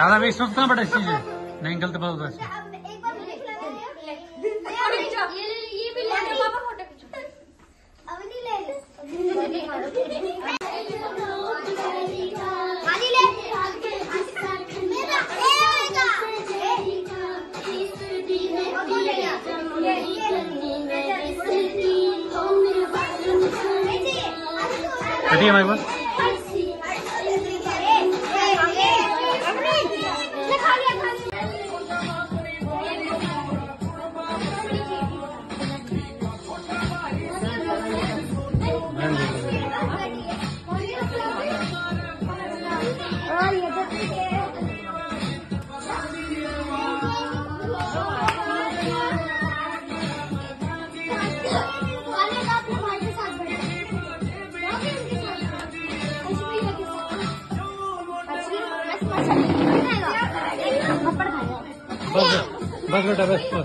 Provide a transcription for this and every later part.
ज्यादा भी सोचना बड़ा चीज है, नहीं गलत बात होता है। ठीक है हमारे पास बस बेटा बस बस।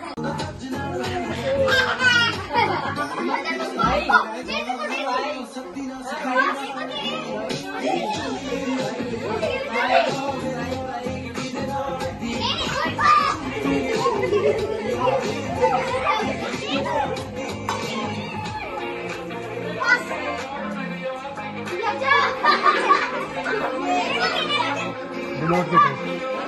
रिमोट के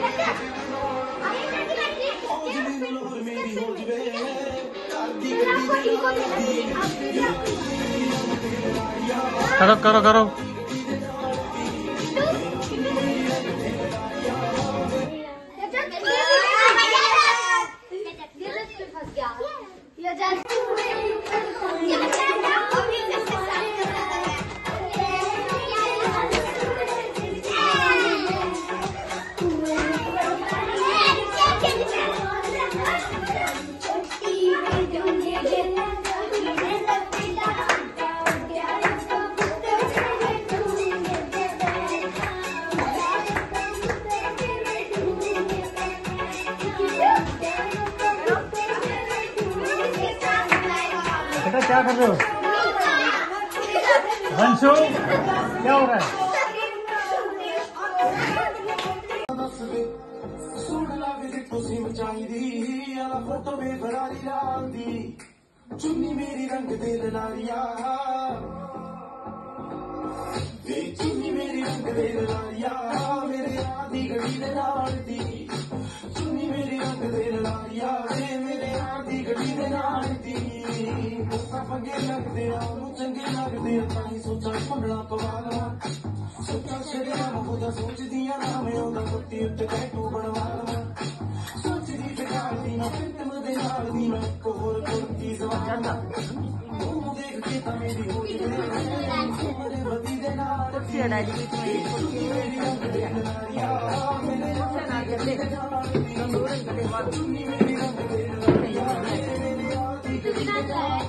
करो करो करो। क्या कर रहे हो वंशु, क्या हो रहा है? चुन्नी मेरी रंग दे लारिया, चुन्नी मेरी रंग दे लारिया, मेरे आदि गड़ी दे नाल दी। चुन्नी मेरी रंग दे लारिया, मेरे आदि गड़ी दे नाल दी। पंगे लगते चंगे लगते ताई सोचा भंगड़ा पवा लवा। सोचा शरीर खुदा सोचदिया ना मैं ओदा कुत्ती उत्ते टैटू बनवा लवा। सोचदी बेकारदी ना फिल्म दे नाल दी मैं एक होर कुर्ती जवान। देख के ता मेरी हो गई मेरे बदी दे नाल मेरी रंग दे नारिया, मेरे रंग दे नाल चुन्नी मेरी रंग दे नारिया, मेरे आदि गड़ी दे नाल।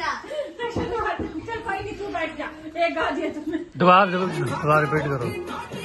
दोबारा रिपीट करो।